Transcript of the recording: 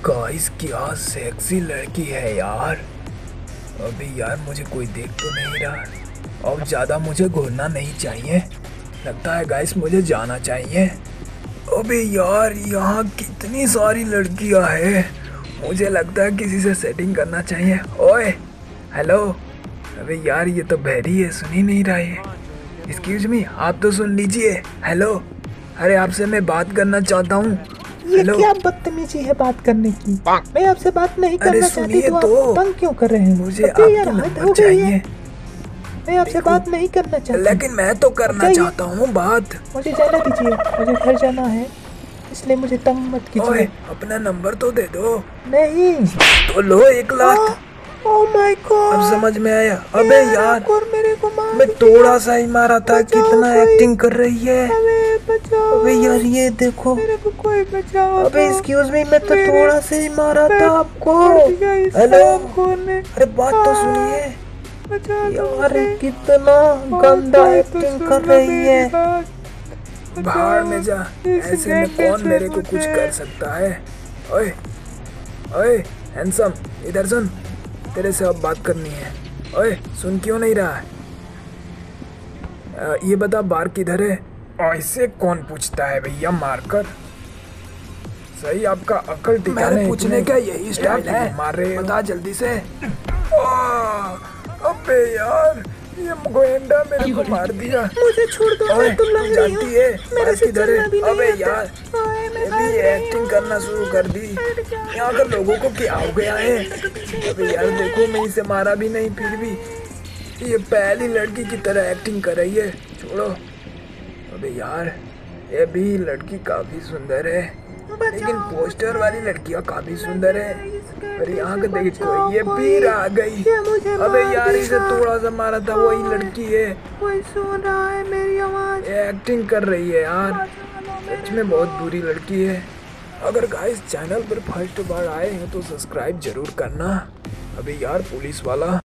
Guys क्या sexy लड़की है यार। अभी यार मुझे कोई देख तो नहीं रहा। अब ज़्यादा मुझे घूरना नहीं चाहिए। लगता है गाइस मुझे जाना चाहिए। अबे यार यहाँ कितनी सारी लड़कियाँ हैं। मुझे लगता है किसी से सेटिंग करना चाहिए। ओए हेलो। अबे यार ये तो बहरी है, सुन ही नहीं रहा है। एक्सक्यूज मी, आप तो सुन लीजिए। हेलो, अरे आपसे मैं बात करना चाहता हूँ। ये क्या बदतमीजी है बात करने की। मैं आपसे बात नहीं करना चाहती तो आप तंग क्यों कर रहे हैं? मुझे अबे यार आपका हद नंबर हो गई है। चाहिए। मैं आपसे बात नहीं करना चाहती। लेकिन मैं तो करना चाहता हूँ बात। मुझे जाना दीजिए, मुझे घर जाना है, इसलिए मुझे तंग मत ओए कीजिए। अपना नंबर तो दे दो। नहीं। तो लो 1 लाख। ओह माय गॉड, अब समझ में आया। अबे यार मेरे को मार मैं थोड़ा सा ही मारा था, बचाओ कितना कोई। एक्टिंग कर रही है। बचाओ, अबे यार ये देखो। मेरे को कोई बचाओ। अबे एक्सक्यूज मी, मैं तो थोड़ा से ही मारा था आपको। हेलो, अरे बात तो सुनिए यार, कितना गंदा एक्टिंग कर रही है। बाहर में जा, ऐसे में कौन मेरे को कुछ कर सकता है। ओए ओए हैंडसम, इधर सुन, तेरे से अब बात करनी है। ओए सुन क्यों नहीं रहा है? ये बता बार किधर है? ऐसे कौन पूछता है भैया मारकर। सही आपका अकल ठिकाने है। पूछने का यही स्टाइल है। मार रहे बता जल्दी से। अबे यार ये गोएंडा मेरे को मार दिया। मुझे छोड़ दो, मैं तुम लग रही जानती है मेरे बार से किधर है? चलना भी नहीं अबे आता। यार ये भी एक्टिंग करना शुरू कर दी। यहाँ के लोगों को क्या हो गया है? अबे यार देखो, मैं इसे मारा भी नहीं, फिर भी ये पहली लड़की की तरह एक्टिंग कर रही है। छोड़ो। अबे यार ये भी लड़की काफी सुंदर है, लेकिन पोस्टर वाली लड़कियां काफी सुंदर है। और यहाँ का देखो ये फिर आ गई। अबे यार इसे थोड़ा सा मारा था, वही लड़की है। कोई सुन रहा है मेरी आवाज? ये एक्टिंग कर रही है यार, सच में बहुत बुरी लड़की है। अगर गाइस चैनल पर फर्स्ट बार आए हैं तो सब्सक्राइब जरूर करना। अबे यार पुलिस वाला